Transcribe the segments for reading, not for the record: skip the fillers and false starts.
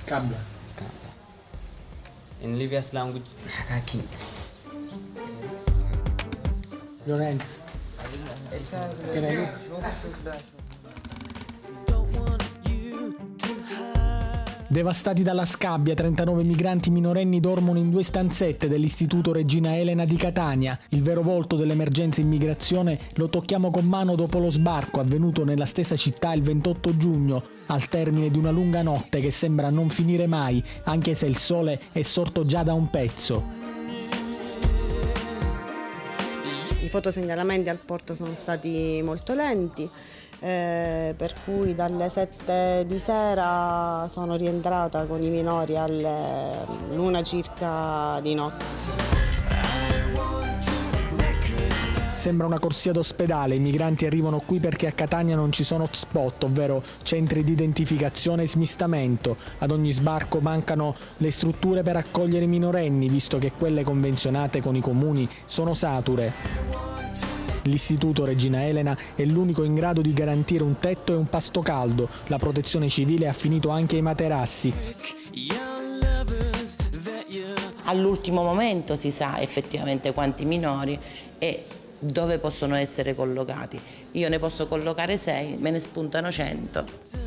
Scambia. In Libya's language, Hakaki. Lorenz. Can I look? Devastati dalla scabbia, 39 migranti minorenni dormono in 2 stanzette dell'Istituto Regina Elena di Catania. Il vero volto dell'emergenza immigrazione lo tocchiamo con mano dopo lo sbarco avvenuto nella stessa città il 28 giugno, al termine di una lunga notte che sembra non finire mai, anche se il sole è sorto già da un pezzo. I fotosegnalamenti al porto sono stati molto lenti, per cui dalle 7 di sera sono rientrata con i minori all'1 circa di notte. Sembra una corsia d'ospedale, i migranti arrivano qui perché a Catania non ci sono hotspot, ovvero centri di identificazione e smistamento. Ad ogni sbarco mancano le strutture per accogliere i minorenni, visto che quelle convenzionate con i comuni sono sature. L'Istituto Regina Elena è l'unico in grado di garantire un tetto e un pasto caldo. La protezione civile ha finito anche i materassi. All'ultimo momento si sa effettivamente quanti minori e dove possono essere collocati. Io ne posso collocare 6, me ne spuntano 100.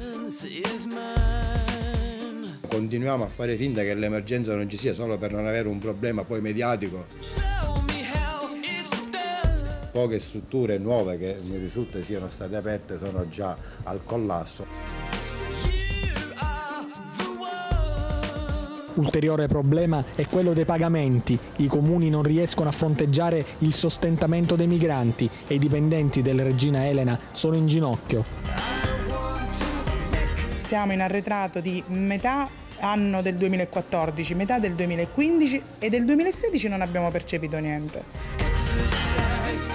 Continuiamo a fare finta che l'emergenza non ci sia solo per non avere un problema poi mediatico. Poche strutture nuove che mi risulta siano state aperte sono già al collasso. Ulteriore problema è quello dei pagamenti. I comuni non riescono a fronteggiare il sostentamento dei migranti e i dipendenti del Regina Elena sono in ginocchio. Siamo in arretrato di metà anno del 2014, metà del 2015 e del 2016 non abbiamo percepito niente.